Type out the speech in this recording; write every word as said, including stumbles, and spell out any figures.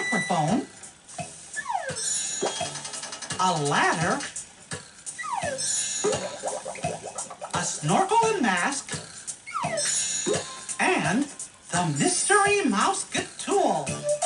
microphone, a ladder, a snorkel and mask, and the mystery Mouseketool.